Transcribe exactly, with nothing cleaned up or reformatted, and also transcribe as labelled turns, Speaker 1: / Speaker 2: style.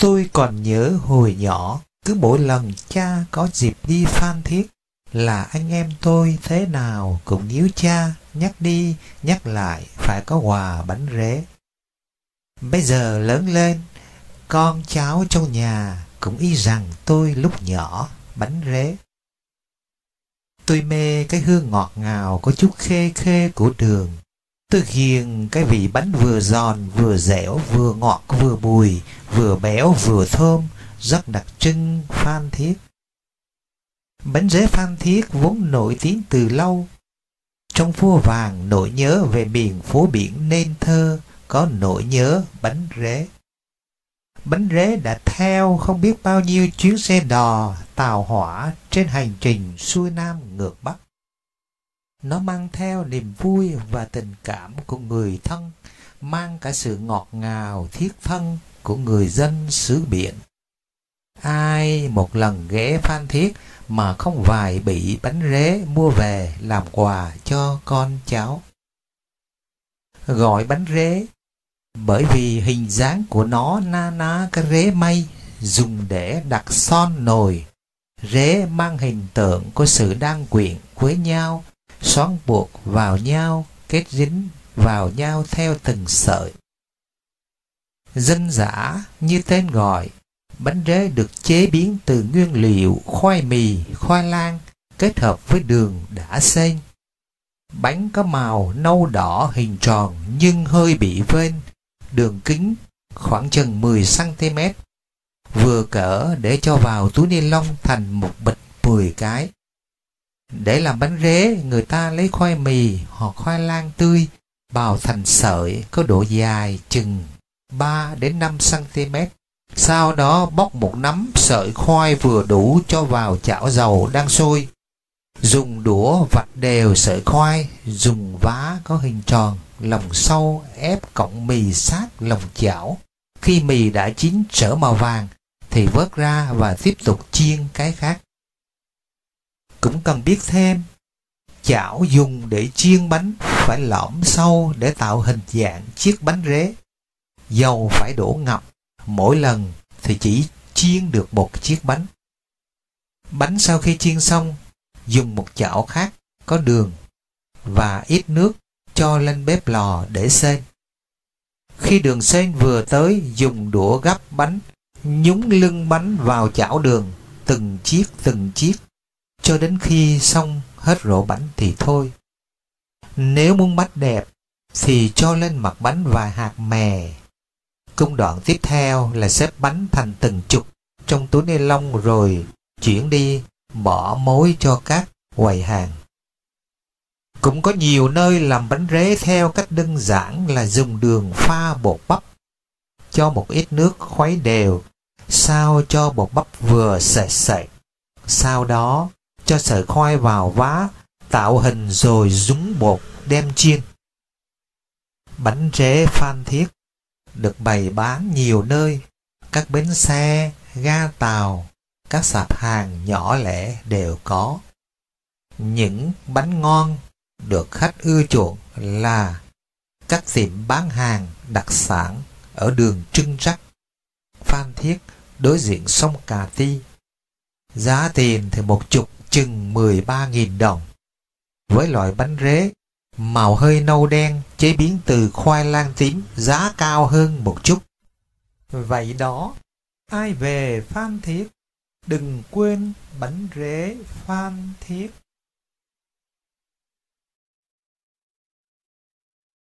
Speaker 1: Tôi còn nhớ hồi nhỏ, cứ mỗi lần cha có dịp đi Phan Thiết là anh em tôi thế nào cũng níu cha, nhắc đi, nhắc lại phải có quà bánh rế. Bây giờ lớn lên, con cháu trong nhà cũng y rằng tôi lúc nhỏ bánh rế. Tôi mê cái hương ngọt ngào có chút khê khê của đường. Tôi ghiền cái vị bánh vừa giòn, vừa dẻo, vừa ngọt, vừa bùi, vừa béo, vừa thơm, rất đặc trưng Phan Thiết. Bánh rế Phan Thiết vốn nổi tiếng từ lâu. Trong Vua Vàng nỗi nhớ về miền phố biển nên thơ có nỗi nhớ bánh rế. Bánh rế đã theo không biết bao nhiêu chuyến xe đò, tàu hỏa trên hành trình xuôi Nam ngược Bắc. Nó mang theo niềm vui và tình cảm của người thân, mang cả sự ngọt ngào thiết thân của người dân xứ biển. Ai một lần ghé Phan Thiết mà không vài bị bánh rế mua về làm quà cho con cháu. Gọi bánh rế bởi vì hình dáng của nó na ná cái rế mây dùng để đặt son nồi. Rế mang hình tượng của sự đan quyện với nhau, xoắn buộc vào nhau, kết dính vào nhau theo từng sợi. Dân dã như tên gọi, bánh rế được chế biến từ nguyên liệu khoai mì, khoai lang kết hợp với đường đã xay. Bánh có màu nâu đỏ hình tròn nhưng hơi bị vên, đường kính khoảng chừng mười xăng ti mét, vừa cỡ để cho vào túi ni lông thành một bịch mười cái. Để làm bánh rế, người ta lấy khoai mì hoặc khoai lang tươi bào thành sợi có độ dài chừng ba đến năm xăng ti mét. Sau đó bóc một nắm sợi khoai vừa đủ cho vào chảo dầu đang sôi. Dùng đũa vạch đều sợi khoai, dùng vá có hình tròn, lòng sâu ép cọng mì sát lòng chảo. Khi mì đã chín trở màu vàng thì vớt ra và tiếp tục chiên cái khác. Cũng cần biết thêm, chảo dùng để chiên bánh phải lõm sâu để tạo hình dạng chiếc bánh rế. Dầu phải đổ ngập, mỗi lần thì chỉ chiên được một chiếc bánh. Bánh sau khi chiên xong, dùng một chảo khác có đường và ít nước cho lên bếp lò để sên. Khi đường sên vừa tới, dùng đũa gắp bánh, nhúng lưng bánh vào chảo đường, từng chiếc từng chiếc, cho đến khi xong hết rổ bánh thì thôi. Nếu muốn bánh đẹp thì cho lên mặt bánh vài hạt mè. Công đoạn tiếp theo là xếp bánh thành từng chục trong túi ni lông rồi chuyển đi bỏ mối cho các quầy hàng. Cũng có nhiều nơi làm bánh rế theo cách đơn giản là dùng đường pha bột bắp, cho một ít nước khuấy đều, sao cho bột bắp vừa sệt sệt. Sau đó cho sợi khoai vào vá, tạo hình rồi dúng bột đem chiên. Bánh rế Phan Thiết được bày bán nhiều nơi, các bến xe, ga tàu, các sạp hàng nhỏ lẻ đều có. Những bánh ngon được khách ưa chuộng là các tiệm bán hàng đặc sản ở đường Trưng Trắc, Phan Thiết đối diện sông Cà Ti. Giá tiền thì một chục chừng mười ba nghìn đồng. Với loại bánh rế màu hơi nâu đen chế biến từ khoai lang tím, giá cao hơn một chút. Vậy đó, ai về Phan Thiết đừng quên bánh rế Phan Thiết.